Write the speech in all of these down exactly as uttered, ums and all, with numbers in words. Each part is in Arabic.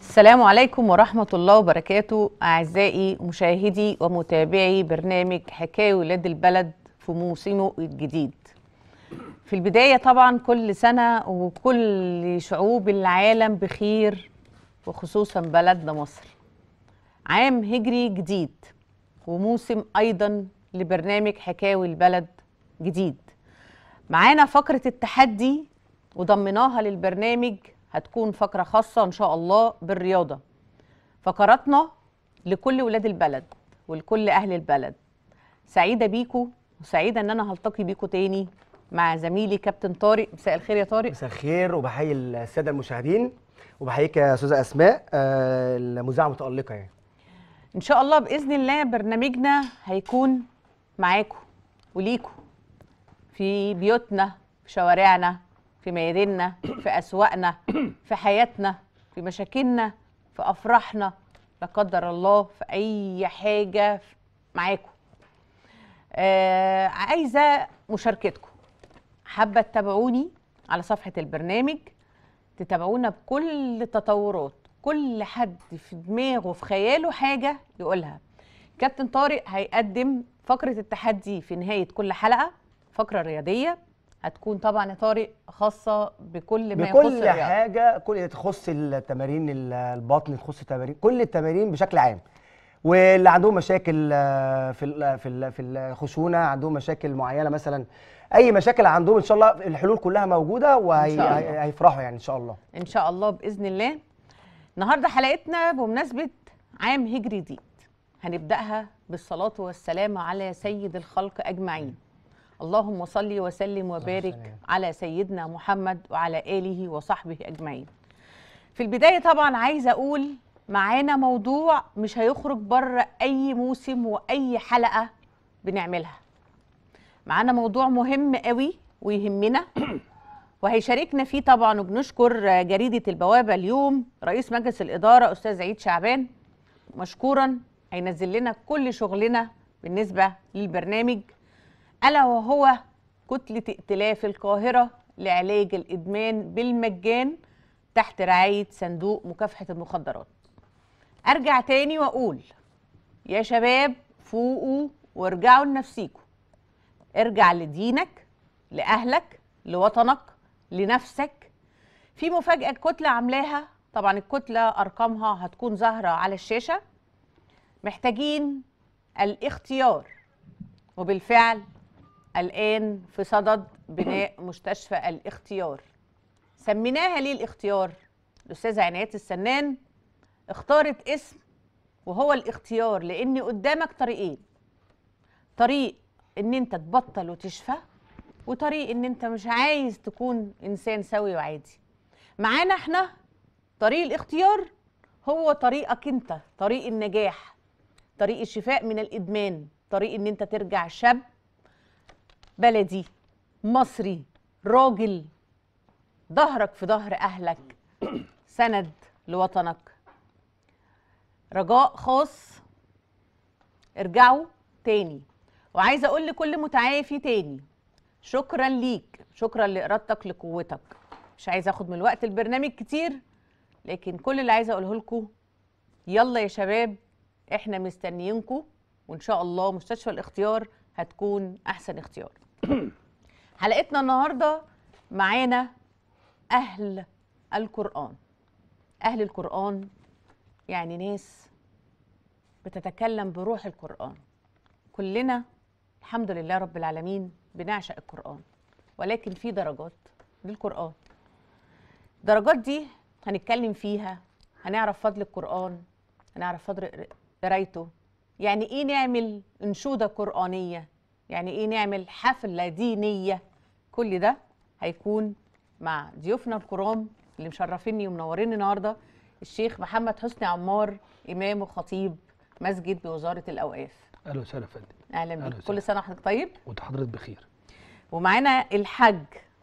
السلام عليكم ورحمة الله وبركاته أعزائي مشاهدي ومتابعي برنامج حكاوي ولاد البلد في موسمه الجديد. في البداية طبعا كل سنة وكل شعوب العالم بخير، وخصوصا بلدنا مصر. عام هجري جديد وموسم أيضا لبرنامج حكاوي البلد جديد. معانا فقرة التحدي وضمناها للبرنامج، هتكون فقرة خاصة إن شاء الله بالرياضة. فقراتنا لكل ولاد البلد ولكل أهل البلد. سعيدة بيكو وسعيدة إن أنا هلتقي بيكو تاني مع زميلي كابتن طارق. مساء الخير يا طارق. مساء الخير، وبحيي السادة المشاهدين وبحييك يا أستاذة أسماء آه المذيعة المتألقة. يعني إن شاء الله بإذن الله برنامجنا هيكون معاكو وليكو في بيوتنا، في شوارعنا، في مياديننا، في أسواقنا، في حياتنا، في مشاكلنا، في أفراحنا، لا قدر الله في أي حاجة معاكم. آه عايزة مشاركتكم. حابة تتابعوني على صفحة البرنامج، تتابعونا بكل التطورات، كل حد في دماغه في خياله حاجة يقولها. كابتن طارق هيقدم فقرة التحدي في نهاية كل حلقة، فقرة رياضية هتكون طبعا يا طارق خاصة بكل ما يخص بكل حاجة، كل تخص التمارين، البطن، تخص التمارين، كل التمارين بشكل عام. واللي عندهم مشاكل في ال في ال في الخشونة، عندهم مشاكل معينة مثلا، أي مشاكل عندهم إن شاء الله الحلول كلها موجودة وهيفرحوا يعني إن شاء الله. إن شاء الله بإذن الله. النهاردة حلقتنا بمناسبة عام هجري جديد، هنبدأها بالصلاة والسلام على سيد الخلق أجمعين. اللهم صل وسلم وبارك على سيدنا محمد وعلى آله وصحبه أجمعين. في البداية طبعا عايزة أقول معانا موضوع مش هيخرج بره أي موسم وأي حلقة بنعملها. معانا موضوع مهم قوي ويهمنا وهيشاركنا فيه طبعا، وبنشكر جريدة البوابة اليوم رئيس مجلس الإدارة أستاذ عيد شعبان مشكورا، هينزل لنا كل شغلنا بالنسبة للبرنامج، ألا وهو كتلة ائتلاف القاهرة لعلاج الإدمان بالمجان تحت رعاية صندوق مكافحة المخدرات. أرجع تاني وأقول يا شباب فوقوا وارجعوا لنفسيكم. ارجع لدينك، لأهلك، لوطنك، لنفسك. في مفاجأة الكتلة عاملاها، طبعا الكتلة أرقامها هتكون ظاهرة على الشاشة. محتاجين الاختيار، وبالفعل الآن في صدد بناء مستشفى الاختيار. سميناها ليه الاختيار؟ الأستاذة عنايات السنان اختارت اسم وهو الاختيار، لأن قدامك طريقين: طريق إن أنت تبطل وتشفى، وطريق إن أنت مش عايز تكون إنسان سوي وعادي. معانا احنا طريق الاختيار هو طريقك أنت، طريق النجاح، طريق الشفاء من الإدمان، طريق إن أنت ترجع شاب بلدي مصري راجل، ظهرك في ظهر أهلك، سند لوطنك. رجاء خاص، ارجعوا تاني. وعايزة أقول لكل متعافي تاني شكرا ليك، شكرا لإرادتك لقوتك. مش عايزة أخد من وقت البرنامج كتير، لكن كل اللي عايزة أقوله لكم يلا يا شباب، احنا مستنيينكم، وإن شاء الله مستشفى الاختيار هتكون أحسن اختيار. حلقتنا النهاردة معانا أهل القرآن. أهل القرآن يعني ناس بتتكلم بروح القرآن. كلنا الحمد لله رب العالمين بنعشق القرآن، ولكن في درجات للقرآن. الدرجات دي هنتكلم فيها، هنعرف فضل القرآن، هنعرف فضل قرايته، يعني إيه نعمل أنشودة قرآنية، يعني إيه نعمل حفلة دينية. كل ده هيكون مع ضيوفنا الكرام اللي مشرفيني ومنوريني النهارده، الشيخ محمد حسني عمار، إمام وخطيب مسجد بوزارة الأوقاف. أهلا وسهلا يا فندم. أهلا بك، كل سنة وحضرتك طيب. وأنت حضرتك بخير. ومعانا الحاج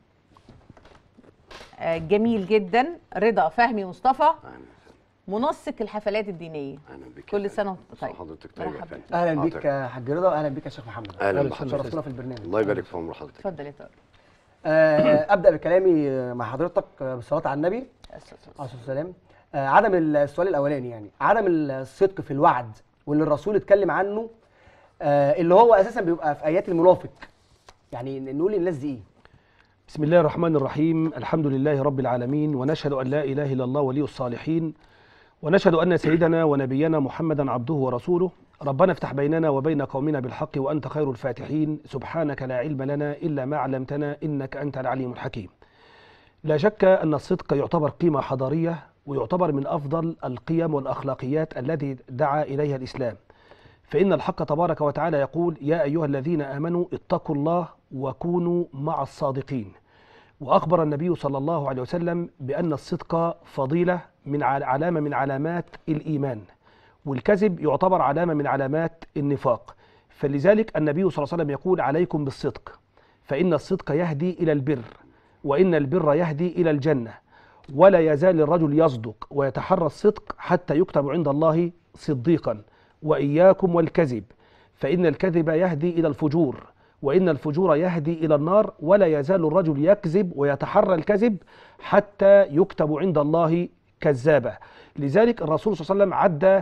جميل جدا رضا فهمي مصطفى، منسق الحفلات الدينيه. اهلا بك. كل سنه وانت طيب. حضرتك طيب يا فندم. اهلا بيك يا حاج رضا، واهلا بيك يا شيخ محمد. اهلا بحضرتك، شرفتنا في البرنامج. الله يبارك في عمر حضرتك. اتفضل يا طارق. ابدا بكلامي مع حضرتك بالصلاه على النبي عليه الصلاه والسلام. آه عدم السؤال الاولاني يعني عدم الصدق في الوعد واللي الرسول اتكلم عنه، آه اللي هو اساسا بيبقى في ايات المنافق، يعني نقول للناس دي ايه؟ بسم الله الرحمن الرحيم. الحمد لله رب العالمين، ونشهد أن لا إله إلا الله ولي الصالحين، ونشهد أن سيدنا ونبينا محمدا عبده ورسوله. ربنا افتح بيننا وبين قومنا بالحق وأنت خير الفاتحين. سبحانك لا علم لنا إلا ما علمتنا إنك أنت العليم الحكيم. لا شك أن الصدق يعتبر قيمة حضارية، ويعتبر من أفضل القيم والأخلاقيات التي دعا إليها الإسلام. فإن الحق تبارك وتعالى يقول: يا أيها الذين آمنوا اتقوا الله وكونوا مع الصادقين. وأخبر النبي صلى الله عليه وسلم بأن الصدق فضيلة من علامة من علامات الإيمان، والكذب يعتبر علامة من علامات النفاق. فلذلك النبي صلى الله عليه وسلم يقول: عليكم بالصدق، فإن الصدق يهدي إلى البر، وإن البر يهدي إلى الجنة، ولا يزال الرجل يصدق ويتحرى الصدق حتى يكتب عند الله صديقا. وإياكم والكذب، فإن الكذب يهدي إلى الفجور، وإن الفجور يهدي إلى النار، ولا يزال الرجل يكذب ويتحرى الكذب حتى يكتب عند الله كذابا. لذلك الرسول صلى الله عليه وسلم عد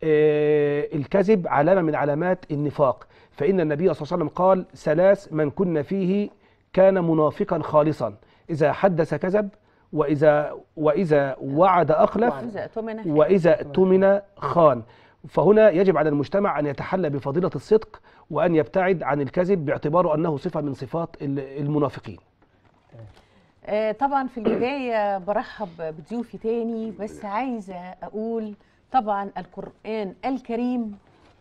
الكذب علامة من علامات النفاق. فإن النبي صلى الله عليه وسلم قال: ثلاث من كن فيه كان منافقا خالصا: إذا حدث كذب، وإذا وإذا وعد أخلف، وإذا اؤتمن خان. فهنا يجب على المجتمع أن يتحلى بفضيلة الصدق، وأن يبتعد عن الكذب باعتباره أنه صفة من صفات المنافقين. آه طبعا في البداية برحب بضيوفي تاني، بس عايزة أقول طبعا القرآن الكريم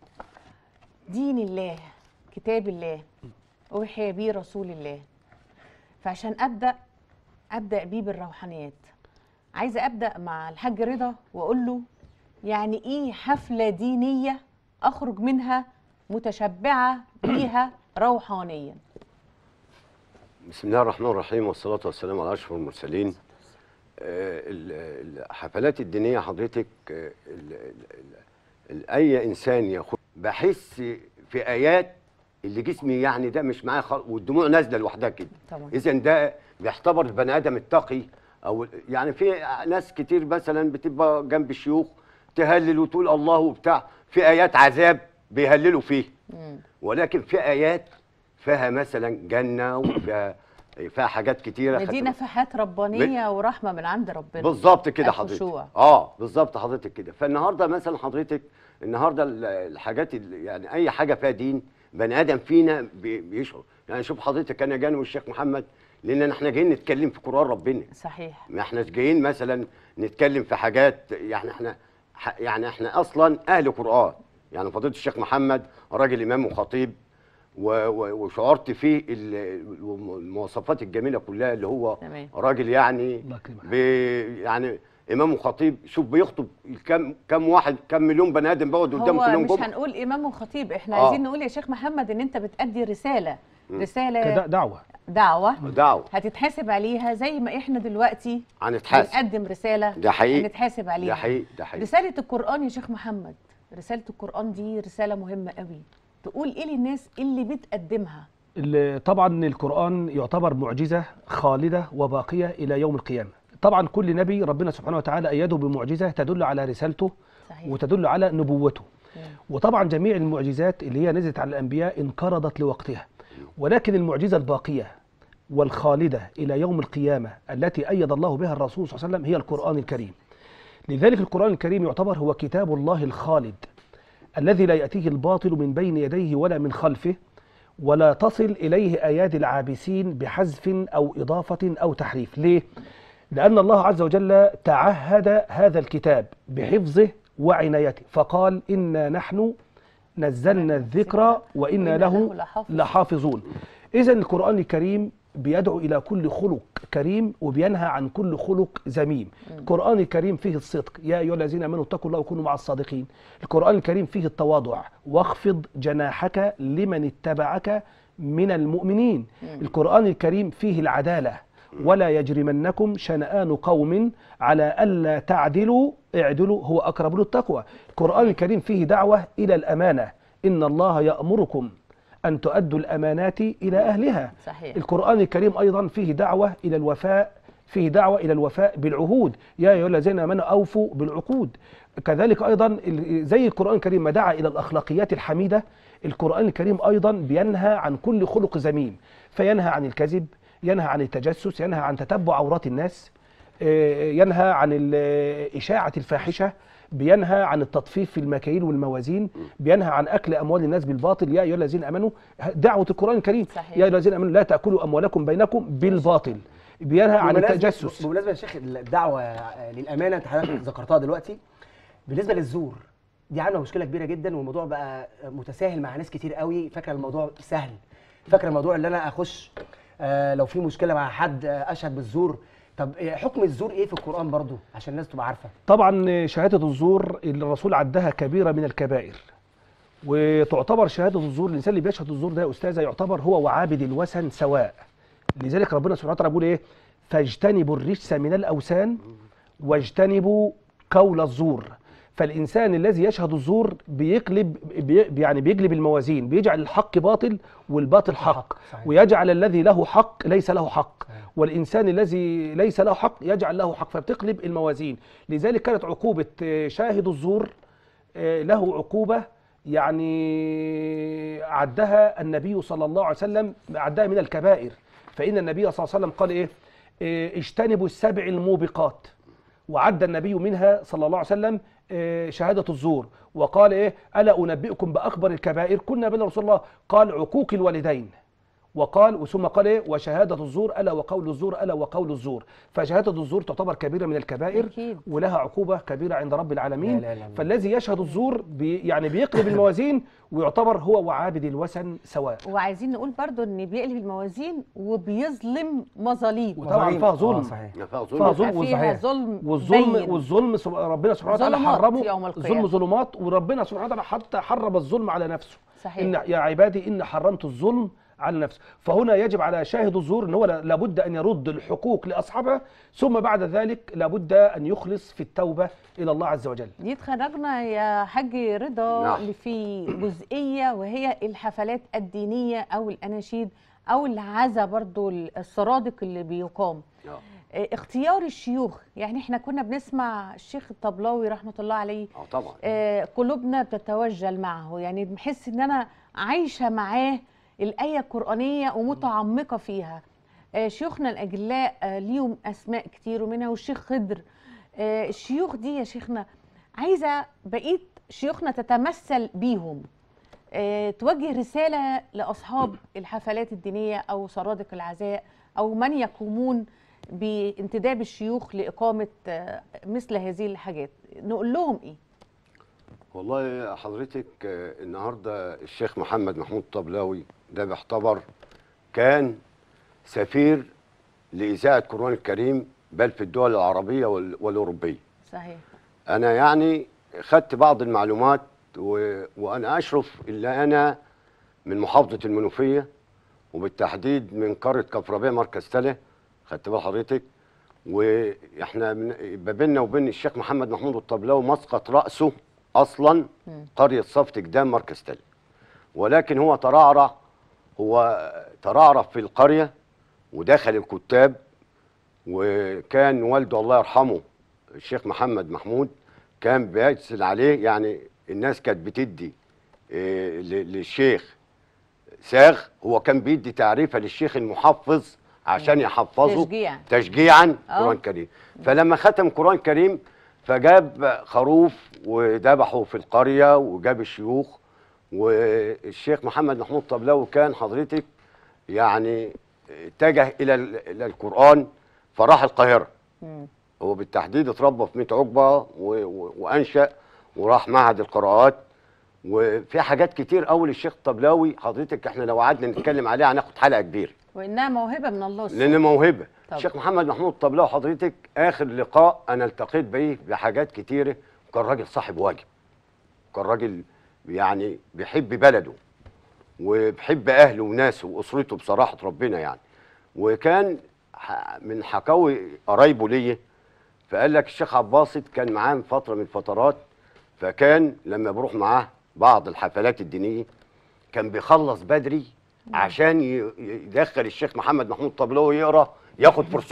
دين الله، كتاب الله، أوحي به رسول الله. فعشان أبدأ أبدأ بيه بالروحانيات، عايزة أبدأ مع الحاج رضا وأقول له: يعني إيه حفلة دينية أخرج منها متشبعة بيها روحانيا؟ بسم الله الرحمن الرحيم، والصلاة والسلام على أشرف المرسلين. الحفلات الدينية حضرتك أي إنسان ياخد بحس في آيات اللي جسمي يعني ده مش معايا خالص، والدموع نازلة لوحدها كده. إذا ده بيعتبر البني آدم التقي. أو يعني في ناس كتير مثلا بتبقى جنب الشيوخ تهلل وتقول الله وبتاع، في آيات عذاب بيهللوا فيه، ولكن في آيات فيها مثلا جنة، وفيها فيها حاجات كتيرة. دي نفحات ربانية ب... ورحمة من عند ربنا. بالظبط كده حضرتك. اه بالظبط حضرتك كده. فالنهارده مثلا حضرتك النهارده الحاجات يعني أي حاجة فيها دين بني آدم فينا بيشعر. يعني شوف حضرتك، أنا جاني والشيخ محمد، لأن احنا جايين نتكلم في قرآن ربنا. صحيح. ما احناش جايين مثلا نتكلم في حاجات، يعني احنا يعني احنا اصلا اهل قرآن. يعني فضيلة الشيخ محمد راجل امام وخطيب، وشعرت فيه المواصفات الجميله كلها، اللي هو تمام. راجل يعني يعني امام وخطيب. شوف بيخطب كم كم واحد، كم مليون بني ادم بيقعد قدام كل يوم جمعه. مش هنقول امام وخطيب، احنا آه. عايزين نقول يا شيخ محمد ان انت بتأدي رساله م. رساله دعوه دعوه دعوه هتتحاسب عليها، زي ما احنا دلوقتي هنتحاسب بنقدم رساله ده حقيقي هنتحاسب عليها. ده حقيقي ده حقيقي. رساله القرآن يا شيخ محمد، رساله القرآن دي رساله مهمه قوي، تقول ايه للناس اللي بتقدمها؟ طبعا القرآن يعتبر معجزة خالدة وباقية إلى يوم القيامة. طبعا كل نبي ربنا سبحانه وتعالى أيده بمعجزة تدل على رسالته. صحيح. وتدل على نبوته. مم. وطبعا جميع المعجزات اللي هي نزلت على الأنبياء انقرضت لوقتها، ولكن المعجزة الباقية والخالدة إلى يوم القيامة التي أيد الله بها الرسول صلى الله عليه وسلم هي القرآن الكريم. لذلك القرآن الكريم يعتبر هو كتاب الله الخالد الذي لا يأتيه الباطل من بين يديه ولا من خلفه، ولا تصل إليه أيادي العابسين بحذف أو إضافة أو تحريف. ليه؟ لأن الله عز وجل تعهد هذا الكتاب بحفظه وعنايته، فقال: إنا نحن نزلنا الذكر وإنا له لحافظون. إذن القرآن الكريم بيدعو إلى كل خلق كريم وبينهى عن كل خلق ذميم. القرآن الكريم فيه الصدق، يا أيها الذين آمنوا اتقوا الله وكونوا مع الصادقين. القرآن الكريم فيه التواضع، واخفض جناحك لمن اتبعك من المؤمنين. القرآن الكريم فيه العدالة، ولا يجرمنكم شنآن قوم على ألا تعدلوا اعدلوا هو أقرب للتقوى. القرآن الكريم فيه دعوة إلى الأمانة، إن الله يأمركم أن تؤدوا الأمانات إلى أهلها. صحيح. القرآن الكريم أيضا فيه دعوة إلى الوفاء فيه دعوة إلى الوفاء بالعهود، يا أيها الذين آمنوا أوفوا بالعقود. كذلك أيضا زي القرآن الكريم ما دعا إلى الأخلاقيات الحميدة، القرآن الكريم أيضا بينهى عن كل خلق ذميم، فينهى عن الكذب، ينهى عن التجسس، ينهى عن تتبع عورات الناس، ينهى عن إشاعة الفاحشة، بينهى عن التطفيف في المكاييل والموازين، بينهى عن أكل أموال الناس بالباطل. يا أيها الذين آمنوا، دعوة القرآن الكريم صحيح. يا أيها الذين آمنوا لا تأكلوا أموالكم بينكم بالباطل. بينهى عن التجسس. بالمناسبة يا شيخ الدعوة للأمانة أنت حضرتك ذكرتها دلوقتي، بالنسبة للزور دي عاملة مشكلة كبيرة جدا، والموضوع بقى متساهل مع ناس كتير قوي، فاكرة الموضوع سهل، فاكرة الموضوع اللي أنا أخش آه لو في مشكلة مع حد آه أشهد بالزور. طب حكم الزور ايه في القرآن برضو عشان الناس تبقى عارفة؟ طبعا شهادة الزور الرسول عدها كبيرة من الكبائر، وتعتبر شهادة الزور الإنسان اللي بيشهد الزور ده يا أستاذة يعتبر هو وعابد الوثن سواء. لذلك ربنا سبحانه وتعالى بيقول إيه؟ فاجتنبوا الرجس من الأوثان واجتنبوا قول الزور. فالإنسان الذي يشهد الزور بيقلب بي يعني بيقلب الموازين، بيجعل الحق باطل والباطل حق، ويجعل الذي له حق ليس له حق، والإنسان الذي ليس له حق يجعل له حق، فبتقلب الموازين. لذلك كانت عقوبة شاهد الزور له عقوبة يعني عدها النبي صلى الله عليه وسلم، عدها من الكبائر. فإن النبي صلى الله عليه وسلم قال إيه؟ اجتنبوا السبع الموبقات، وعد النبي منها صلى الله عليه وسلم شهادة الزور، وقال إيه؟ ألا أنبئكم بأكبر الكبائر؟ كنا بين رسول الله، قال عقوق الوالدين، وقال وثم قال إيه؟ وشهادة الزور، ألا وقول الزور، ألا وقول الزور. فشهادة الزور تعتبر كبيرة من الكبائر أكيد. ولها عقوبة كبيرة عند رب العالمين. لا لا لا. فالذي يشهد الزور بي يعني بيقلب الموازين ويعتبر هو وعابد الوثن سواء. وعايزين نقول برضو ان بيقلب الموازين وبيظلم مظاليم، وطبعا فيها ظلم، فيها ظلم فيها ظلم والظلم والظلم ربنا سبحانه وتعالى حرمه، الظلم ظلمات، وربنا سبحانه وتعالى حتى حرم الظلم على نفسه. صحيح. إن يا عبادي إن حرمت الظلم على نفسه. فهنا يجب على شاهد الزور ان هو لابد ان يرد الحقوق لاصحابها، ثم بعد ذلك لابد ان يخلص في التوبه الى الله عز وجل. دي تخرجنا يا حاج رضا نعم. في جزئيه وهي الحفلات الدينيه او الاناشيد او العزا برضو السرادق اللي بيقام. نعم. اختيار الشيوخ، يعني احنا كنا بنسمع الشيخ الطبلاوي رحمه الله عليه اه طبعا آه قلوبنا بتتوجل معه، يعني بحس ان انا عايشه معاه الآية القرآنية ومتعمقة فيها. آه شيوخنا الأجلاء آه ليهم أسماء كتير ومنها والشيخ خضر. آه الشيوخ دي يا شيخنا عايزة بقية شيوخنا تتمثل بيهم، آه توجه رسالة لأصحاب الحفلات الدينية أو سرادق العزاء أو من يقومون بانتداب الشيوخ لإقامة آه مثل هذه الحاجات، نقول لهم إيه؟ والله حضرتك النهارده الشيخ محمد محمود طبلاوي ده بيعتبر كان سفير لإذاعة القرآن الكريم بل في الدول العربية والأوروبية. صحيح. أنا يعني خدت بعض المعلومات و... وأنا أشرف إلا أنا من محافظة المنوفية وبالتحديد من قرية كفربية مركز تله، خدت بال حضرتك، وإحنا من... بيننا وبين الشيخ محمد محمود الطبلاوي مسقط رأسه اصلا قريه صفت قدام مركز تل، ولكن هو ترعرع هو ترعرع في القريه ودخل الكتاب، وكان والده الله يرحمه الشيخ محمد محمود كان بيرسل عليه، يعني الناس كانت بتدي إيه للشيخ ساغ، هو كان بيدي تعريفه للشيخ المحفظ عشان يحفظه تشجيع. تشجيعا قرآن كريم. فلما ختم قرآن كريم فجاب خروف وذبحه في القرية وجاب الشيوخ، والشيخ محمد محمود طبلاوي كان حضرتك يعني اتجه إلى إلى القرآن فراح القاهرة. مم. هو بالتحديد اتربى في ميت عقبة وأنشأ وراح معهد القراءات، وفي حاجات كتير قوي للشيخ طبلاوي حضرتك احنا لو قعدنا نتكلم عليها هناخد حلقة كبيرة. وإنها موهبة من الله سبحانه. لأن موهبة. الشيخ محمد محمود طبلاوي حضرتك آخر لقاء أنا التقيت بيه بحاجات كتيرة، كان راجل صاحب واجب، كان راجل يعني بيحب بلده وبيحب أهله وناسه وأسرته بصراحة ربنا يعني. وكان من حكاوي قرايبه ليه، فقال لك الشيخ عباسط كان معاه فترة من الفترات، فكان لما بروح معاه بعض الحفلات الدينية كان بيخلص بدري عشان يدخل الشيخ محمد محمود طبلاوي يقرا ياخد فرصته.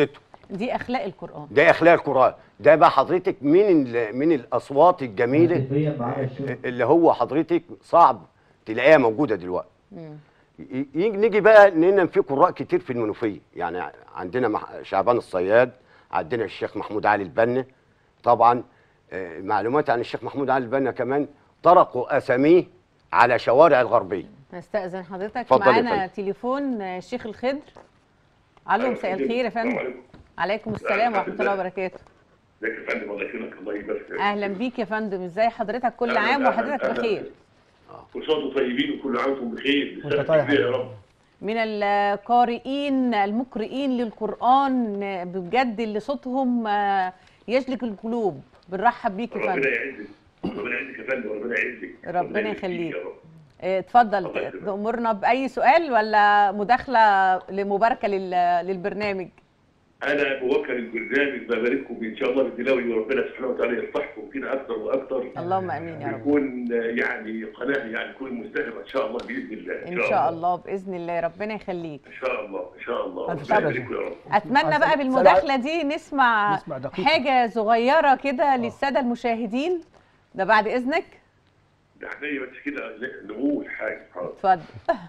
دي اخلاق القران. ده اخلاق القران. ده بقى حضرتك من من الاصوات الجميله اللي هو حضرتك صعب تلاقيها موجوده دلوقتي. نيجي بقى ان في قراء كتير في المنوفيه، يعني عندنا شعبان الصياد، عندنا الشيخ محمود علي البنا. طبعا معلومات عن الشيخ محمود علي البنا كمان طرقوا اساميه على شوارع الغربيه. نستأذن حضرتك، معانا تليفون الشيخ الخضر. الو، مساء الخير يا فندم. عليكم السلام ورحمه الله وبركاته. ازيك يا فندم؟ الله يكرمك، الله يبارك فيك. اهلا بيك يا فندم، ازاي حضرتك؟ كل عام وحضرتك بخير. كل سنه وانتم طيبين وكل عام وانتم بخير. وانت طيب يا رب. من القارئين المقرئين للقرآن بجد اللي صوتهم يجلك القلوب. بنرحب بيك يا فندم. ربنا يعزك، ربنا يعزك يا فندم، وربنا يعزك. ربنا يخليك. اتفضل، تأمرنا بأي سؤال ولا مداخلة لمباركة للبرنامج؟ أنا بوكل البرنامج، ببارككم إن شاء الله بالتلاوة، وربنا سبحانه وتعالى يصلحكم فينا أكثر وأكثر. اللهم آمين يا رب. يكون يعني قناة يعني تكون مستهدفة إن شاء الله بإذن الله. إن شاء الله بإذن الله، ربنا يخليك. إن شاء الله إن شاء الله. أتمنى بقى بالمداخلة دي نسمع, نسمع حاجة صغيرة كده للسادة المشاهدين، ده بعد إذنك. ده احنا بس كده نقول حاجة. اتفضل.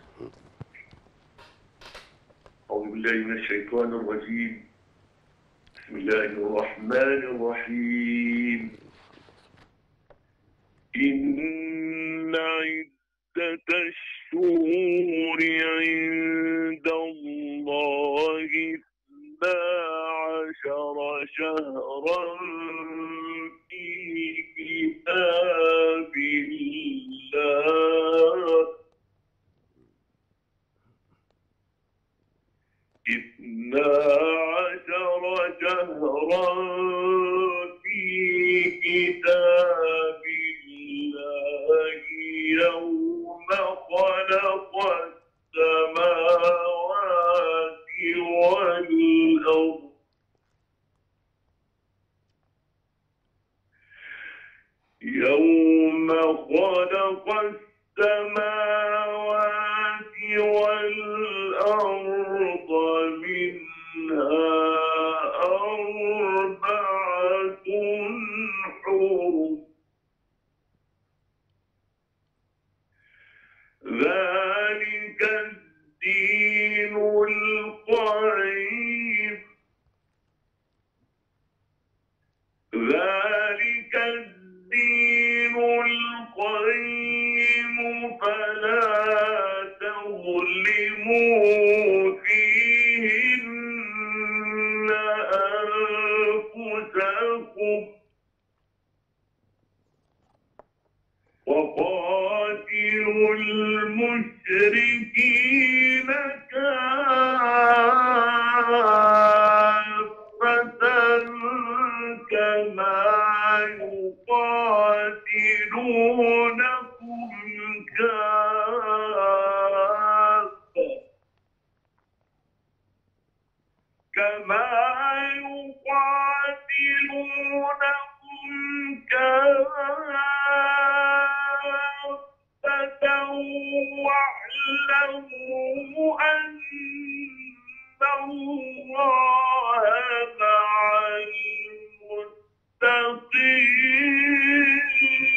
أعوذ بالله من الشيطان الرجيم. بسم الله الرحمن الرحيم. إن عدة الشهور عند الله اثنا عشر شهرا في كتاب الله اثنا عشر شهرا في كتاب الله يوم خلق السماوات والأرض يوم خلق السماوات والأرض منها أربعة حرم ذلك الدين القيم ذلك الدين القيم فلا تظلموا فيهن أنفسكم وقاتلوا المشركين كافة كما يقاتلونكم كافة كما يقاتلونكم كافة واعلموا أن الله مع المتقين.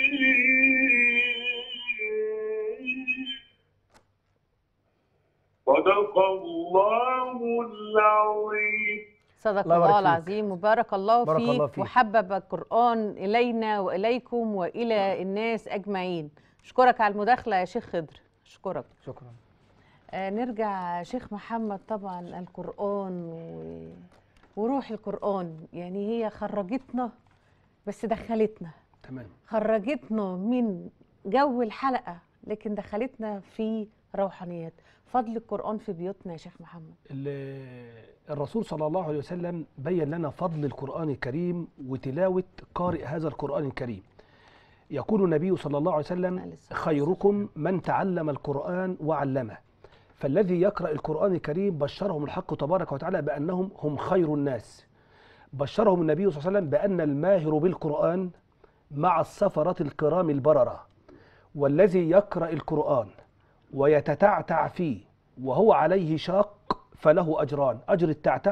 صدق الله العظيم. صدق الله العظيم وبارك الله بارك فيك, الله فيك وحبب القرآن إلينا وإليكم وإلى الناس أجمعين. أشكرك على المداخلة يا شيخ خضر، أشكرك. شكرا. آه نرجع شيخ محمد. طبعا القرآن و... وروح القرآن يعني هي خرجتنا بس دخلتنا. تمام. خرجتنا من جو الحلقة لكن دخلتنا في روحانيات. فضل القرآن في بيوتنا يا شيخ محمد. الرسول صلى الله عليه وسلم بين لنا فضل القرآن الكريم وتلاوة قارئ هذا القرآن الكريم. يقول النبي صلى الله عليه وسلم: خيركم من تعلم القرآن وعلمه. فالذي يقرأ القرآن الكريم بشرهم الحق تبارك وتعالى بأنهم هم خير الناس. بشرهم النبي صلى الله عليه وسلم بأن الماهر بالقرآن مع السفرة الكرام البررة، والذي يقرأ القرآن ويتتعتع فيه وهو عليه شاق فله أجران: أجر التعتعة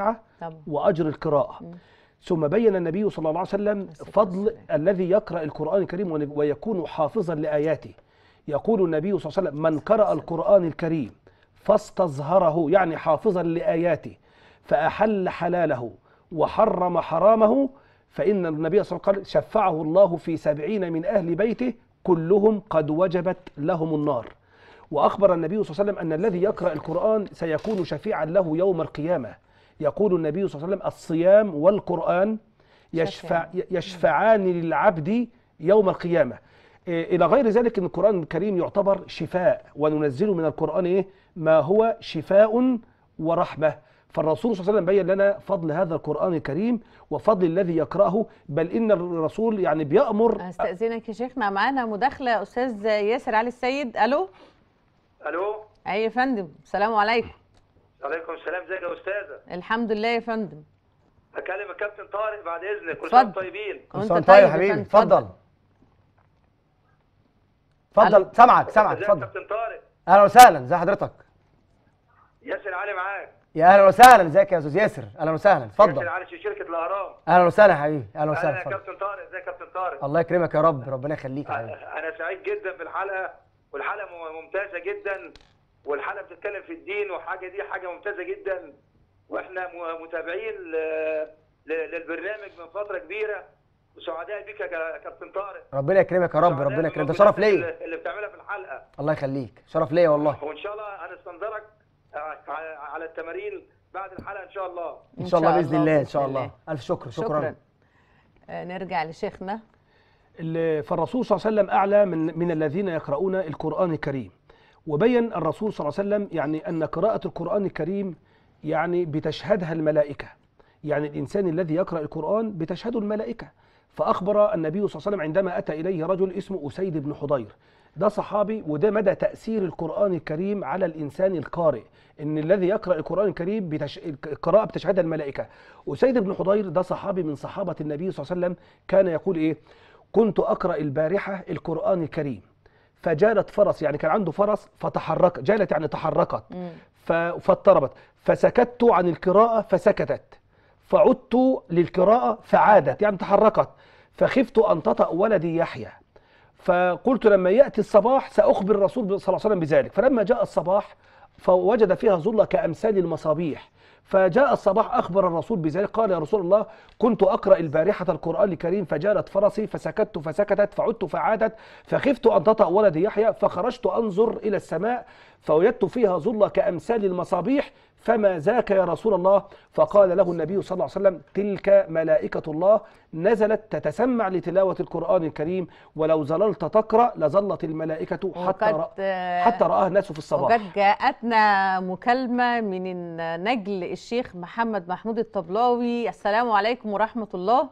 طبعا. وأجر القراءة. م. ثم بين النبي صلى الله عليه وسلم فضل الذي يقرأ القرآن الكريم ويكون حافظا لآياته. يقول النبي صلى الله عليه وسلم: من قرأ القرآن الكريم فاستظهره، يعني حافظا لآياته، فأحل حلاله وحرم حرامه، فإن النبي صلى الله عليه وسلم قال: شفعه الله في سبعين من أهل بيته كلهم قد وجبت لهم النار. وأخبر النبي صلى الله عليه وسلم أن الذي يقرأ القرآن سيكون شفيعا له يوم القيامة. يقول النبي صلى الله عليه وسلم: الصيام والقرآن يشفع يشفعان للعبد يوم القيامة. إلى غير ذلك، أن القرآن الكريم يعتبر شفاء، وننزل من القرآن إيه؟ ما هو شفاء ورحمة. فالرسول صلى الله عليه وسلم بين لنا فضل هذا القرآن الكريم وفضل الذي يقرأه، بل إن الرسول يعني بيأمر. أستأذنك يا شيخنا، معانا مداخلة أستاذ ياسر علي السيد. ألو. ألو. أي يا فندم، السلام عليكم. وعليكم السلام، ازيك يا أستاذة؟ الحمد لله يا فندم. أكلم الكابتن طارق بعد إذنك. كل سنة وانتم طيبين. كل سنة طيب يا حبيبي، اتفضل. اتفضل، سامعك سامعك، اتفضل. كابتن طارق. أهلا وسهلا، ازي حضرتك؟ ياسر علي معاك. يا اهلا وسهلا، ازيك يا استاذ ياسر؟ اهلا وسهلا، اتفضل. ياسر علي في شركه الاهرام. اهلا وسهلا يا حبيبي، اهلا وسهلا. اهلا يا كابتن طارق، ازيك يا كابتن طارق؟ الله يكرمك يا رب، ربنا يخليك يا حبيبي. انا سعيد جدا بالحلقه، والحلقه ممتازه جدا، والحلقه بتتكلم في الدين، وحاجه دي حاجه ممتازه جدا، واحنا متابعين للبرنامج من فتره كبيره، وسعداء بيك يا كابتن طارق. ربنا يكرمك يا رب، ربنا يكرمك، ده شرف ليا اللي بتعملها في الحلقه. الله يخليك، شرف ليا والله. وان شاء الله هنستنظرك على التمارين بعد الحلقه ان شاء الله. ان شاء الله باذن الله، ان شاء الله. الف شكر، شكرا, شكرا. آه نرجع لشيخنا. فالرسول صلى الله عليه وسلم اعلى من من الذين يقرؤون القرآن الكريم، وبين الرسول صلى الله عليه وسلم يعني ان قراءة القرآن الكريم يعني بتشهدها الملائكة، يعني الانسان الذي يقرأ القرآن بتشهده الملائكة. فاخبر النبي صلى الله عليه وسلم عندما اتى اليه رجل اسمه اسيد بن حضير، ده صحابي، وده مدى تأثير القرآن الكريم على الإنسان القارئ، إن الذي يقرأ القرآن الكريم بتش... القراءة بتشهدها الملائكة. أسيد بن حضير ده صحابي من صحابة النبي صلى الله عليه وسلم، كان يقول إيه: كنت أقرأ البارحة القرآن الكريم فجالت فرس، يعني كان عنده فرس فتحركت، جالت يعني تحركت ف... فاضطربت، فسكت عن القراءة فسكتت، فعدت للقراءة فعادت يعني تحركت، فخفت أن تطأ ولدي يحيى، فقلت لما يأتي الصباح سأخبر الرسول صلى الله عليه وسلم بذلك. فلما جاء الصباح فوجد فيها ظلة كأمثال المصابيح، فجاء الصباح أخبر الرسول بذلك، قال: يا رسول الله، كنت أقرأ البارحة القرآن الكريم فجالت فرسي فسكت فسكتت، فعدت فعادت، فخفت أن تطأ ولدي يحيى، فخرجت أنظر إلى السماء فوجدت فيها ظلة كأمثال المصابيح، فما ذاك يا رسول الله؟ فقال له النبي صلى الله عليه وسلم: تلك ملائكة الله نزلت تتسمع لتلاوة القرآن الكريم، ولو ظللت تقرأ لظلت الملائكة حتى رأ... حتى رآها الناس في الصباح. وقد جاءتنا مكالمة من النجل الشيخ محمد محمود الطبلاوي. السلام عليكم ورحمة الله.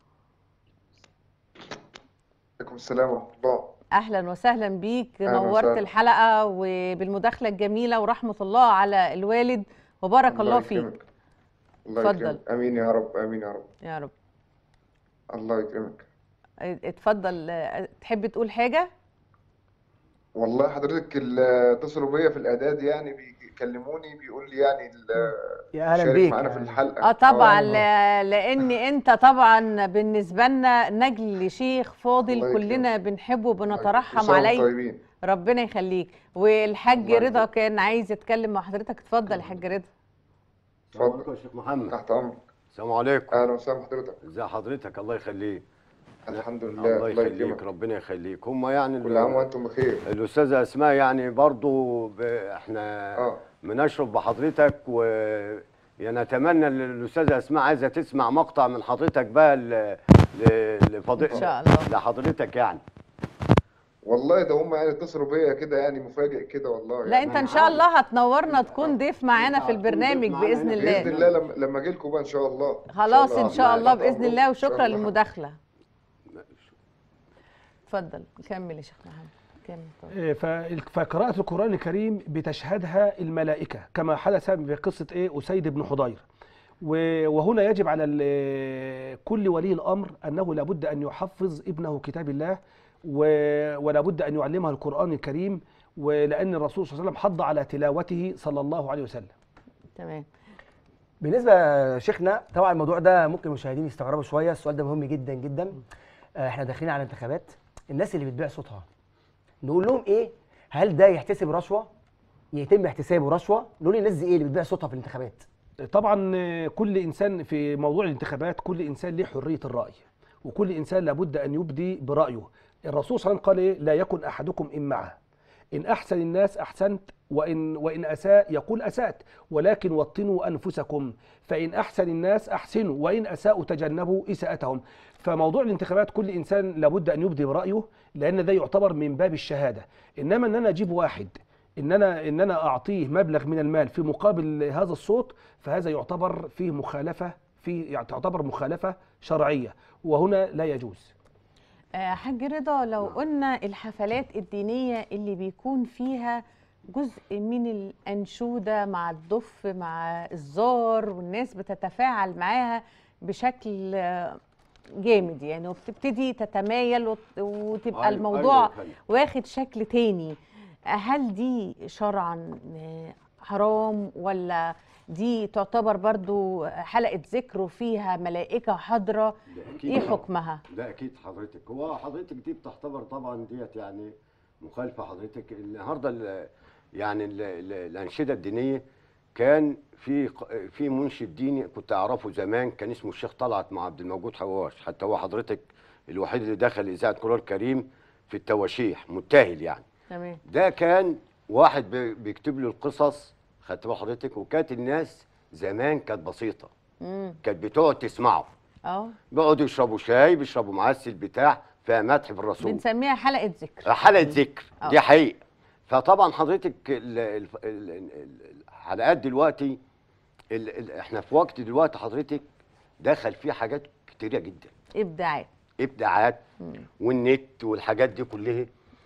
عليكم السلام ورحمة الله. أهلا وسهلا بيك، نورت الحلقة وبالمداخلة الجميلة، ورحمة الله على الوالد وبارك الله, الله فيك. الله اتفضل. امين يا رب، امين يا رب يا رب. الله يكرمك. اتفضل، تحب تقول حاجة؟ والله حضرتك اللي اتصلوا بيا في الاعداد يعني بيكلموني، بيقول لي يعني يا اهلا بيك معانا في الحلقه. اه طبعا آه. لان انت طبعا بالنسبه لنا نجل شيخ فاضل، كلنا بنحبه وبنترحم عليه. طيبين. ربنا يخليك. والحاج رضا كان عايز يتكلم مع حضرتك، اتفضل يا حاج رضا. اتفضل يا شيخ محمد. تحت امرك. السلام عليكم. اهلا وسهلا حضرتك. ازي حضرتك؟ الله يخليك. الحمد لله. الله يخليك، ربنا يخليك. هم يعني كل عام وانتم بخير. الاستاذه اسماء يعني برضو ب... احنا اه بنشرف بحضرتك، و نتمنى ان الاستاذه اسماء عايزه تسمع مقطع من حضرتك بقى ل... لفضيلتك ان شاء الله لحضرتك يعني. والله ده هم يعني اتصلوا بيا كده يعني مفاجئ كده والله. لا يعني انت ان شاء الله هتنورنا، تكون ضيف معانا في البرنامج باذن الله. باذن الله لما لما اجي لكم بقى ان شاء الله. خلاص ان شاء الله باذن الله، وشكرا للمداخله. اتفضل كمل يا شيخ محمد. فقراءة القرآن الكريم بتشهدها الملائكة كما حدث بقصة ايه أسيد بن حضير. وهنا يجب على كل ولي الأمر أنه لابد أن يحفظ ابنه كتاب الله، ولابد أن يعلمه القرآن الكريم، ولأن الرسول صلى الله عليه وسلم حض على تلاوته صلى الله عليه وسلم. تمام. بالنسبه لشيخنا طبعا الموضوع ده ممكن المشاهدين يستغربوا شويه، السؤال ده مهم جدا جدا. آه، احنا داخلين على انتخابات، الناس اللي بتبيع صوتها نقول لهم ايه؟ هل ده يحتسب رشوه؟ يتم احتسابه رشوه؟ نقول للناس دي ايه اللي بتبيع صوتها في الانتخابات؟ طبعا كل انسان في موضوع الانتخابات كل انسان له حريه الراي، وكل انسان لابد ان يبدي برايه. الرسول صلى الله عليه وسلم قال إيه؟ لا يكن احدكم امعه، ان احسن الناس احسنت وان وان اساء يقول اسات، ولكن وطنوا انفسكم، فان احسن الناس احسنوا وان اساءوا تجنبوا اساءتهم. فموضوع الانتخابات كل انسان لابد ان يبدي برايه، لان ده يعتبر من باب الشهاده. انما ان انا اجيب واحد ان انا ان انا اعطيه مبلغ من المال في مقابل هذا الصوت، فهذا يعتبر فيه مخالفه، في تعتبر مخالفه شرعيه، وهنا لا يجوز. آه، حاج رضا، لو قلنا الحفلات الدينيه اللي بيكون فيها جزء من الانشوده مع الدف مع الزار والناس بتتفاعل معاها بشكل آه، جامد يعني، وبتبتدي تتمايل وت- وتبقى أيوة، الموضوع أيوة، أيوة. واخد شكل تاني، هل دي شرعا حرام ولا دي تعتبر برضو حلقة ذكر وفيها ملائكة حاضرة؟ ده أكيد ايه طبعاً. حكمها؟ ده اكيد حضرتك، هو حضرتك دي بتعتبر طبعا ديت يعني مخالفه. حضرتك النهارده ال- يعني ال- ال- الانشده الدينيه كان في ق- في منشد ديني كنت اعرفه زمان، كان اسمه الشيخ طلعت مع عبد الموجود حواش، حتى هو حضرتك الوحيد اللي دخل اذاعه قرآن الكريم في التواشيح، مبتهل يعني. تمام. ده كان واحد بي- بيكتب له القصص، خدت بال حضرتك، وكانت الناس زمان كانت بسيطه، امم كانت بتقعد تسمعه، اه بيقعدوا يشربوا شاي، بيشربوا معسل بتاع، فيها مدح في الرسول، بنسميها حلقة ذكر. حلقه ذكر. آه. دي حقيقه. فطبعا حضرتك ال- ال- ال- ال- الحلقات دلوقتي ال- ال- احنا في وقت دلوقتي حضرتك دخل فيه حاجات كتيره جدا، ابداعات. ابداعات والنت والحاجات دي كلها.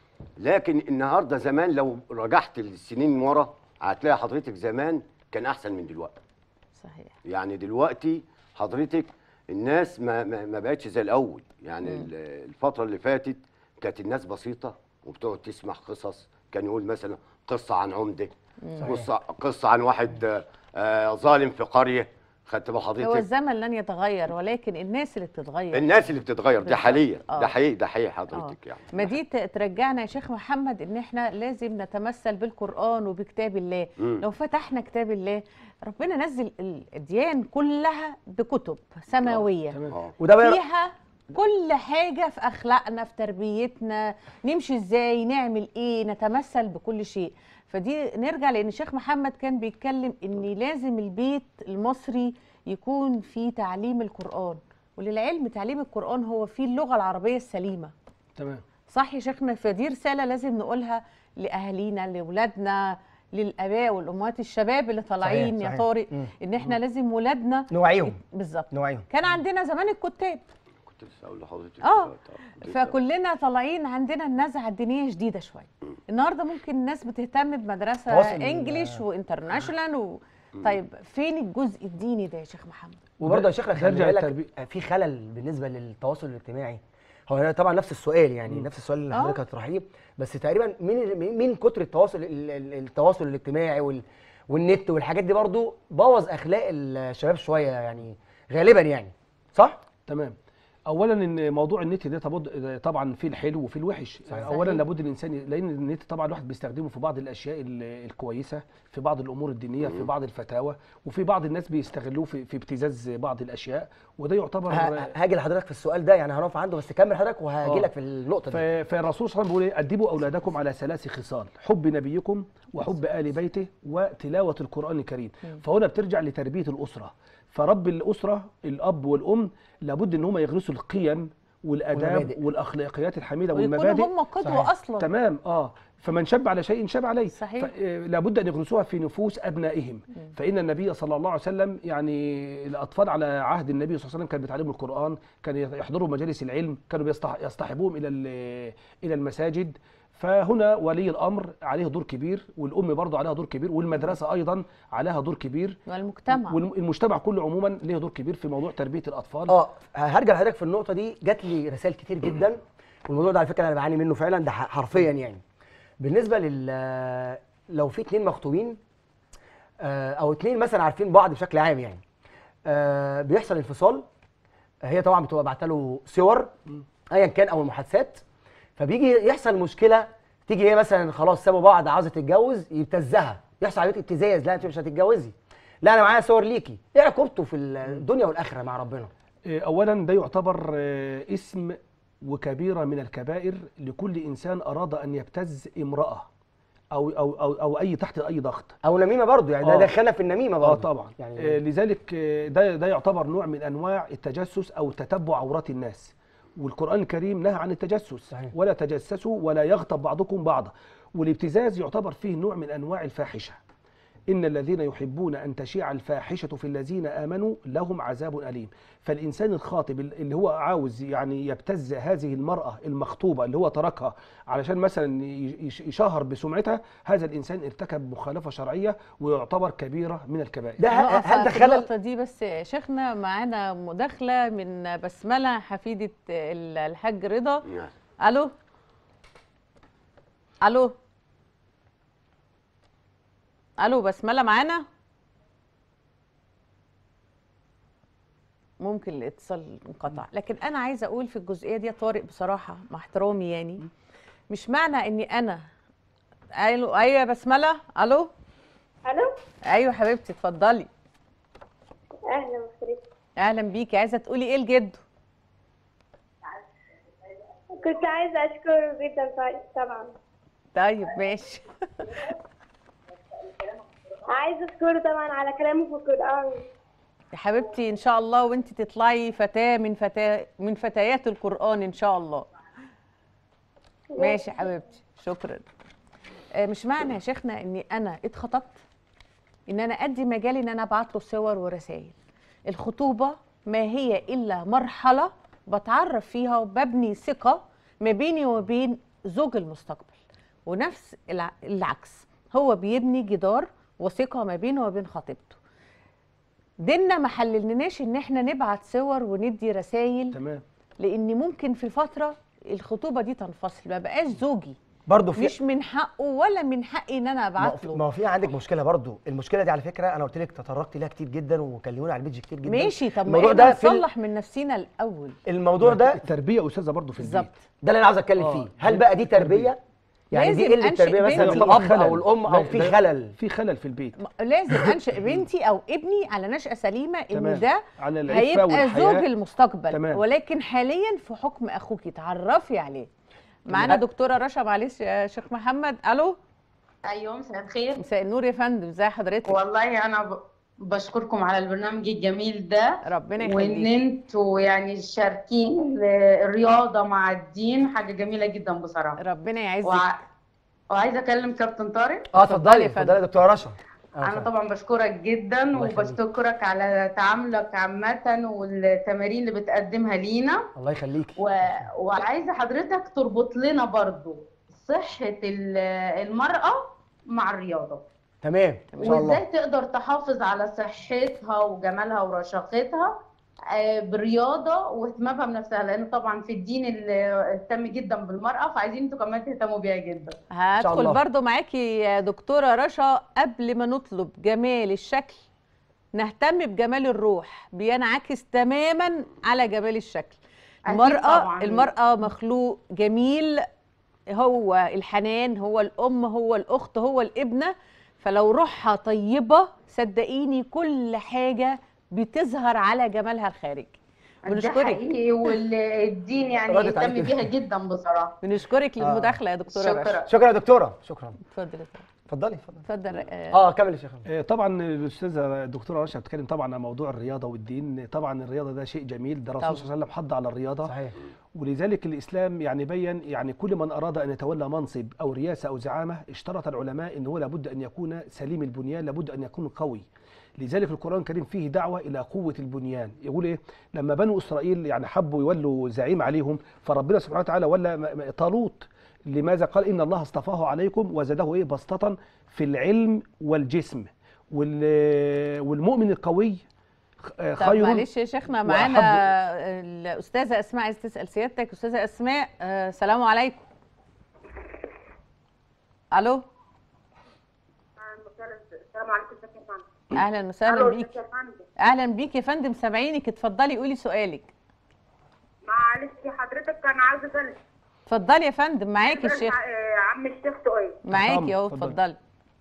لكن النهارده زمان لو رجعت السنين ورا هتلاقي حضرتك زمان كان احسن من دلوقتي. صحيح. يعني دلوقتي حضرتك الناس ما ما, ما بقتش زي الاول، يعني مم. ال- الفتره اللي فاتت كانت الناس بسيطه وبتقعد تسمع قصص، كان يقول مثلا قصه عن عمده، قصه قصه عن واحد آه، آه، ظالم في قريه، خدت بال هو حضرتك. الزمن لن يتغير، ولكن الناس اللي بتتغير. الناس اللي بتتغير ده بالظبط. حقيقي، آه. ده حقيقي، ده حقيقي آه. حضرتك يعني. ما دي ت- ترجعنا يا شيخ محمد ان احنا لازم نتمثل بالقرآن وبكتاب الله. مم. لو فتحنا كتاب الله، ربنا نزل الاديان كلها بكتب سماوية تمام. اه وده بقى فيها كل حاجة، في أخلاقنا، في تربيتنا، نمشي إزاي، نعمل إيه، نتمثل بكل شيء. فدي نرجع، لأن الشيخ محمد كان بيتكلم إن لازم البيت المصري يكون فيه تعليم القرآن، وللعلم تعليم القرآن هو فيه اللغة العربية السليمة. تمام. صح يا شيخنا؟ فدي رسالة لازم نقولها لأهالينا، لأولادنا، للآباء والأمهات، الشباب اللي طالعين صحيح، يا صحيح. طارق، مم. إن إحنا لازم ولادنا نوعيهم بالظبط. نوعيهم كان عندنا زمان الكتاب، كنت لسه اقول لحضرتك اه دلوقتي. فكلنا طالعين عندنا النزعه الدينيه شديده شويه. النهارده ممكن الناس بتهتم بمدرسه تواصل- انجليش وانترناشونال و... طيب فين الجزء الديني ده يا شيخ محمد؟ وبرضه يا شيخنا خلي نرجع بالك للتربية. في خلل بالنسبه للتواصل الاجتماعي. هو طبعا نفس السؤال يعني نفس السؤال اللي آه. حضرتك هتطرحيه، بس تقريبا مين مين مين كتر التواصل ال- ال- التواصل الاجتماعي وال والنت والحاجات دي برضه بوظ اخلاق الشباب شويه يعني غالبا يعني، صح؟ تمام. اولا ان موضوع النت ده طبعا طبعا فيه الحلو وفيه الوحش. صحيح. اولا لابد الانسان ي- لان النت طبعا الواحد بيستخدمه في بعض الاشياء ال- الكويسه، في بعض الامور الدينيه، في بعض الفتاوى، وفي بعض الناس بيستغلوه في, في ابتزاز بعض الاشياء، وده يعتبر ه- هاجي لحضرتك في السؤال ده يعني، هنقف عنده بس كمل حضرتك وهاجي آه. لك في النقطه دي. ف- فالرسول صلى الله عليه وسلم بيقول ايه؟ ادبوا اولادكم على ثلاث خصال: حب نبيكم وحب ال بيته وتلاوه القران الكريم. فهنا بترجع لتربيه الاسره. فرب الاسره الاب والام لابد ان هم يغرسوا القيم والاداب والمبادئ. والاخلاقيات الحميده ويكونوا والمبادئ. هم قدوه صحيح. اصلا. تمام. اه فمن شب على شيء شاب عليه. صحيح. ف- آه، لابد ان يغرسوها في نفوس ابنائهم. فان النبي صلى الله عليه وسلم يعني الاطفال على عهد النبي صلى الله عليه وسلم كان بيتعلموا القران، كانوا يحضروا مجالس العلم، كانوا بيصطح- يصطحبوهم الى ال- الى المساجد. فهنا ولي الامر عليه دور كبير، والام برضه عليها دور كبير، والمدرسه ايضا عليها دور كبير، والمجتمع. والمجتمع كله عموما له دور كبير في موضوع تربيه الاطفال. اه هرجع لحضرتك في النقطه دي. جات لي رسائل كتير جدا، والموضوع ده على فكره انا بعاني منه فعلا، ده ح- حرفيا يعني. بالنسبه لل لو في اتنين مخطوبين آه، او اتنين مثلا عارفين بعض بشكل عام يعني، آه بيحصل انفصال. هي طبعا بتبقى بعتها له صور ايا كان او المحادثات، فبيجي يحصل مشكله، تيجي هي مثلا خلاص سابوا بعض عاوزه تتجوز، يبتزها، يحصل عمليه ابتزاز، لا انت مش هتتجوزي، لا انا معايا صور ليكي. ايه عقوبته في الدنيا والاخره مع ربنا؟ اولا ده يعتبر اسم وكبيره من الكبائر لكل انسان اراد ان يبتز امراه او او او, أو اي تحت اي ضغط، او نميمه برضه، يعني ده آه. دخلنا في النميمه برضه. اه طبعا يعني آه لذلك آه ده ده يعتبر نوع من انواع التجسس او تتبع عورات الناس، والقران الكريم نهى عن التجسس. صحيح. ولا تجسسوا ولا يغتب بعضكم بعضا. والابتزاز يعتبر فيه نوع من انواع الفاحشه. إن الذين يحبون أن تشيع الفاحشة في الذين آمنوا لهم عذاب أليم. فالإنسان الخاطب اللي هو عاوز يعني يبتز هذه المرأة المخطوبة اللي هو تركها علشان مثلا يشهر بسمعتها، هذا الإنسان ارتكب مخالفة شرعية ويعتبر كبيرة من الكبائر. ده هل دخل النقطة دي بس شيخنا؟ معانا مداخلة من بسملة حفيدة الحاج رضا. ألو ألو الو بسمله معانا؟ ممكن الاتصال انقطع، لكن انا عايزه اقول في الجزئيه دي يا طارق بصراحه مع احترامي، يعني مش معنى اني انا ايوه ايوه يا بسمله. الو الو ايوه حبيبتي اتفضلي. اهلا وسهلا. اهلا بيكي، عايزه تقولي ايه لجده؟ كنت عايزه اشكره جدا طبعا. طيب ماشي. عايزه اشكره طبعا على كلامه في القران. يا حبيبتي ان شاء الله وانت تطلعي فتاه من فتاه من فتيات القران ان شاء الله. ماشي يا حبيبتي، شكرا. مش معنى يا شيخنا اني انا اتخطبت ان انا ادي مجال ان انا ابعت له صور ورسائل. الخطوبه ما هي الا مرحله بتعرف فيها وببني ثقه ما بيني وبين زوج المستقبل، ونفس العكس هو بيبني جدار وثقه ما بينه وبين خطيبته. ديننا ما حللناش ان احنا نبعت صور وندي رسائل، تمام، لان ممكن في فتره الخطوبه دي تنفصل، ما بقاش زوجي برضه في مش من حقه ولا من حقي ان انا ابعت له. ما هو في عندك مشكله برضه، المشكله دي على فكره انا قلت لك تطرقت ليها كتير جدا وكلموني على البيج كتير جدا. ماشي، طب الموضوع ما ده نصلح من نفسينا الاول. الموضوع ده التربيه يا استاذه برضه في البيت. بالظبط، ده اللي انا عاوز اتكلم فيه. هل بقى دي تربيه؟ يعني دي قله التربيه مثلا من الاب او الام او في خلل؟ في خلل في البيت. لازم انشئ بنتي او ابني على نشأة سليمه ان ده على هيبقى زوج المستقبل. تمام. ولكن حاليا في حكم اخوكي تعرفي عليه. معانا دكتوره رشا. معلش يا شيخ محمد. الو ايوه مساء الخير. مساء النور يا فندم، ازي حضرتك؟ والله انا ب... بشكركم على البرنامج الجميل ده، ربنا يخليك. وان انتوا يعني شاركين الرياضه مع الدين، حاجه جميله جدا بصراحه. ربنا يعزك. وع... وعايزه اكلم كابتن طارق. اه اتفضلي اتفضلي يا دكتوره رشا. انا طبعا بشكرك جدا وبشكرك على تعاملك عامه والتمارين اللي بتقدمها لينا. الله يخليكي. و... وعايزه حضرتك تربط لنا برضو صحه المراه مع الرياضه. تمام ان شاء الله. وازاي تقدر تحافظ على صحتها وجمالها ورشاقتها بالرياضه واهتمامها بنفسها، لان طبعا في الدين اللي اهتم جدا بالمراه، فعايزين انتوا كمان تهتموا بيها جدا. هدخل برضو معاكي يا دكتوره رشا. قبل ما نطلب جمال الشكل نهتم بجمال الروح، بينعكس تماما على جمال الشكل. المراه المراه مخلوق جميل، هو الحنان، هو الام، هو الاخت، هو الابنه. فلو روحها طيبه صدقيني كل حاجه بتظهر على جمالها الخارجي. بنشكرك. ده حقيقي، والدين يعني يهتم بيها جدا بصراحه. بنشكرك للمداخله يا دكتوره. شكرا. شكرا يا دكتوره. شكرا. اتفضلي اتفضلي اتفضل. اه كمل يا شيخ. طبعا الاستاذه الدكتوره رشا بتتكلم طبعا عن موضوع الرياضه والدين. طبعا الرياضه ده شيء جميل، ده الرسول صلى الله عليه وسلم حض على الرياضه. صحيح. ولذلك الاسلام يعني بين يعني كل من اراد ان يتولى منصب او رياسه او زعامه اشترط العلماء ان هو لابد ان يكون سليم البنيان، لابد ان يكون قوي. لذلك القرآن الكريم فيه دعوة إلى قوة البنيان. يقول إيه؟ لما بنو إسرائيل يعني حبوا يولوا زعيم عليهم، فربنا سبحانه وتعالى ولى طالوت. لماذا؟ قال إن الله اصطفاه عليكم وزاده إيه؟ بسطة في العلم والجسم. والمؤمن القوي خير. طب معلش يا شيخنا، معانا الأستاذة أسماء عايز تسأل سيادتك. أستاذة أسماء السلام آه عليكم. ألو. السلام عليكم. اهلا وسهلا بيكي. اهلا بيك يا فندم، سامعينك، اتفضلي قولي سؤالك. معلش حضرتك كان عايزه اسال. اتفضلي يا فندم، معاكي الشيخ. عم الشيخ سؤال. معاكي اهو، اتفضلي.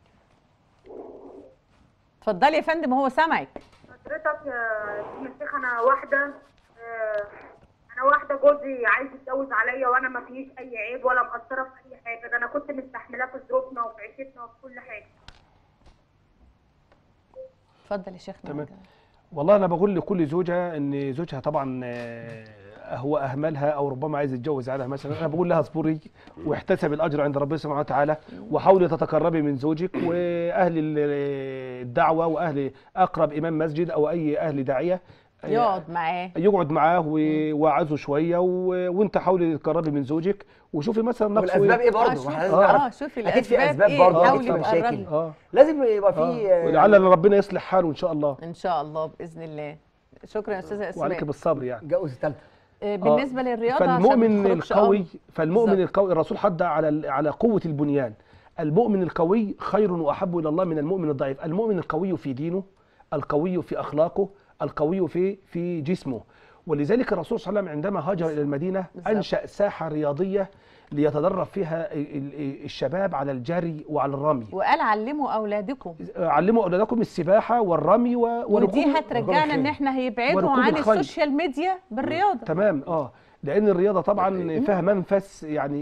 اتفضلي يا فندم، هو سامعك. حضرتك يا الشيخ، انا واحده انا واحده جوزي عايز يتجوز عليا وانا ما فيش اي عيب ولا مقصره في اي حاجه، ده انا كنت مستحملاه في ظروفنا وفي عيشتنا وفي كل حاجه. اتفضل يا شيخ. تمام. والله انا بقول لكل زوجه ان زوجها طبعا هو اهملها او ربما عايز يتجوز عليها مثلا، انا بقول لها اصبري واحتسب الاجر عند ربنا سبحانه وتعالى، وحاولي تتقربي من زوجك، واهل الدعوه واهل اقرب امام مسجد او اي اهل داعيه يقعد معاه يقعد معاه ويوعظه شويه، وانت حاولي تقربي من زوجك وشوفي مثلا نفسه والاسباب ايه برضه؟ اه شوفي الاسباب. اكيد في اسباب برضه، حاولي في مشاكل. تقربي. لازم يبقى في ولعل ربنا يصلح حاله ان شاء الله. ان شاء الله باذن الله. شكرا يا استاذه اسماء. وعليك بالصبر يعني. جوز الثالثه. بالنسبه آه. للرياضه، فالمؤمن القوي فالمؤمن القوي الرسول حض على على قوه البنيان. المؤمن القوي خير واحب الى الله من المؤمن الضعيف. المؤمن القوي في دينه، القوي في اخلاقه، القوي في في جسمه. ولذلك الرسول صلى الله عليه وسلم عندما هاجر الى المدينه انشا ساحه رياضيه ليتدرب فيها الشباب على الجري وعلى الرمي، وقال علموا اولادكم علموا اولادكم السباحه والرمي وركوب، ودي هترجعنا ان احنا هيبعدوا عن السوشيال ميديا بالرياضه. تمام. اه لان الرياضه طبعا فيها منفس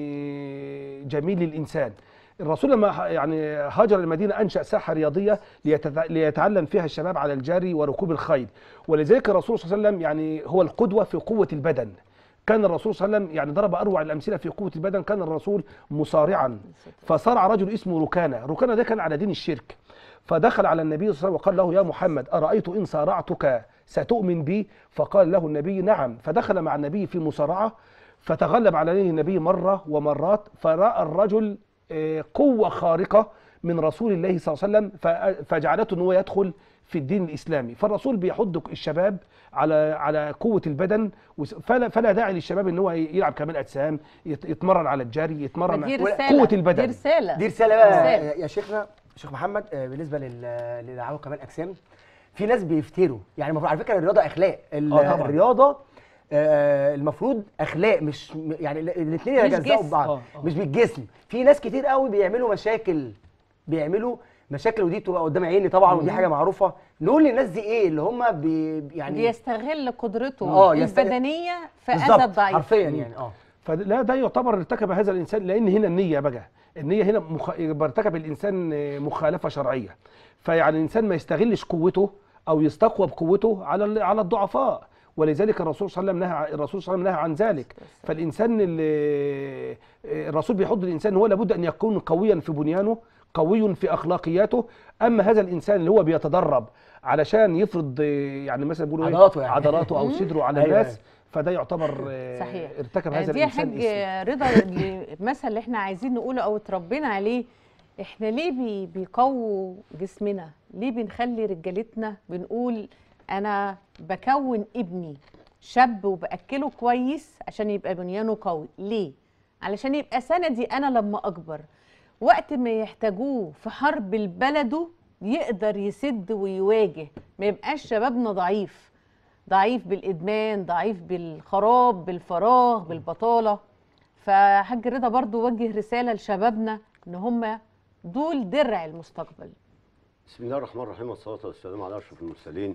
يعني جميل للانسان. الرسول لما يعني هاجر المدينه انشا ساحه رياضيه ليتعلم فيها الشباب على الجري وركوب الخيل. ولذلك الرسول صلى الله عليه وسلم يعني هو القدوه في قوه البدن. كان الرسول صلى الله عليه وسلم يعني ضرب اروع الامثله في قوه البدن. كان الرسول مصارعا، فصارع رجل اسمه ركانه، ركانه ده كان على دين الشرك، فدخل على النبي صلى الله عليه وسلم وقال له يا محمد ارايت ان صارعتك ستؤمن بي؟ فقال له النبي نعم. فدخل مع النبي في مصارعه، فتغلب عليه النبي مره ومرات، فراى الرجل قوه خارقه من رسول الله صلى الله عليه وسلم فجعلته ان هو يدخل في الدين الاسلامي. فالرسول بيحض الشباب على على قوه البدن، فلا فلا داعي للشباب ان هو يلعب كمال اجسام، يتمرن على الجري، يتمرن على قوه البدن. دي رساله دي رساله بقى يا شيخنا شيخ محمد. بالنسبه للعاب كمال اجسام، في ناس بيفتروا يعني. المفروض على فكره الرياضه اخلاق. الرياضه المفروض اخلاق، مش يعني الاثنين يتجزأوا ببعض، مش بالجسم. في ناس كتير قوي بيعملوا مشاكل بيعملوا مشاكل ودي بتبقى قدام عيني طبعا، ودي حاجه معروفه. نقول للناس دي ايه؟ اللي هم بي يعني بيستغل قدرته آه البدنيه في اذى الضعيف حرفيا يعني. اه فلا ده يعتبر ارتكب هذا الانسان، لان هنا النيه بقى، النيه هنا مخ... ارتكب الانسان مخالفه شرعيه. فيعني الانسان ما يستغلش قوته او يستقوى بقوته على على الضعفاء. ولذلك الرسول صلى الله عليه وسلم نهى الرسول صلى الله عليه وسلم نهى عن ذلك. فالانسان اللي الرسول بيحض الانسان هو لابد ان يكون قويا في بنيانه، قوي في اخلاقياته. اما هذا الانسان اللي هو بيتدرب علشان يفرض يعني مثلا بيقولوا عضلاته يعني. عضلاته او صدره على الناس، فده يعتبر صحيح ارتكب هذا الانسان. دي حاجه رضا المثل اللي احنا عايزين نقوله او اتربينا عليه. احنا ليه بي بيقووا جسمنا؟ ليه بنخلي رجالتنا بنقول انا بكون ابني شاب وباكله كويس عشان يبقى بنيانه قوي؟ ليه؟ علشان يبقى سندي انا لما اكبر، وقت ما يحتاجوه في حرب البلده يقدر يسد ويواجه، ما يبقاش شبابنا ضعيف ضعيف بالادمان، ضعيف بالخراب، بالفراغ، بالبطاله. فحاج رضا برضو وجه رساله لشبابنا ان هم دول درع المستقبل. بسم الله الرحمن الرحيم، والصلاه والسلام على اشرف المرسلين.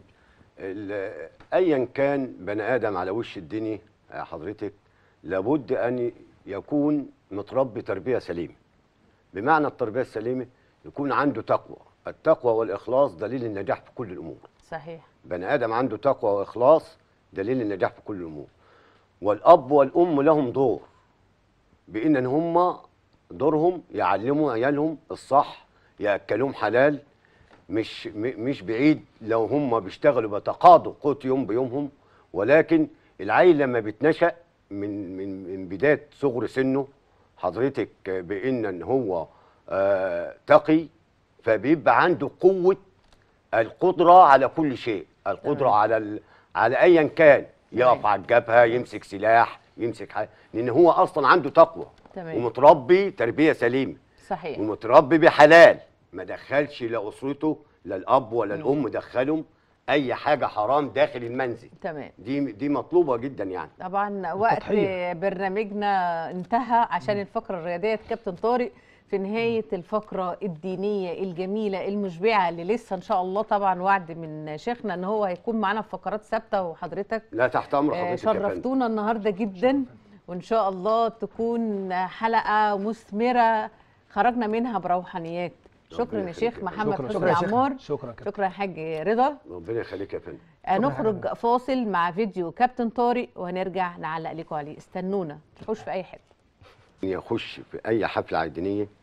ايا كان بني ادم على وش الدنيا حضرتك لابد ان يكون متربي تربيه سليمه. بمعنى التربيه السليمه يكون عنده تقوى. التقوى والاخلاص دليل النجاح في كل الامور. صحيح. بني ادم عنده تقوى واخلاص دليل النجاح في كل الامور. والاب والام لهم دور، بان هم دورهم يعلموا عيالهم الصح، ياكلوهم حلال، مش مش بعيد لو هم بيشتغلوا بيتقاضوا قوت يوم بيومهم. ولكن العيل لما بيتنشأ من من من بدايه صغر سنه حضرتك بان ان هو آه تقي، فبيبقى عنده قوه القدره على كل شيء، القدره على ال... على ايا كان، يقف على الجبهه، يمسك سلاح، يمسك حاجه، لان هو اصلا عنده تقوى. تمام. ومتربي تربيه سليمه. صحيح. ومتربي بحلال، ما دخلش لا اسرته لا الاب ولا الام دخلهم اي حاجه حرام داخل المنزل. تمام. دي دي مطلوبه جدا يعني. طبعا وقت التضحية. برنامجنا انتهى عشان الفقره الرياضيه كابتن طارق. في نهايه الفقره الدينيه الجميله المشبعه اللي لسه ان شاء الله طبعا وعد من شيخنا ان هو هيكون معانا في فقرات ثابته، وحضرتك لا تحت امر آه، حضرتك يا فندم. شرفتونا النهارده جدا، وان شاء الله تكون حلقه مثمره خرجنا منها بروحانيات. شكرا يا شيخ محمد شكرا حسني عمار. شكرا كابتن. شكرا يا حاج رضا. ربنا يخليك يا فندم. هنخرج فاصل مع فيديو كابتن طارق وهنرجع نعلق لكم عليه. استنونا، ما تروحوش في اي حته. يخش في اي حفله عيدانيه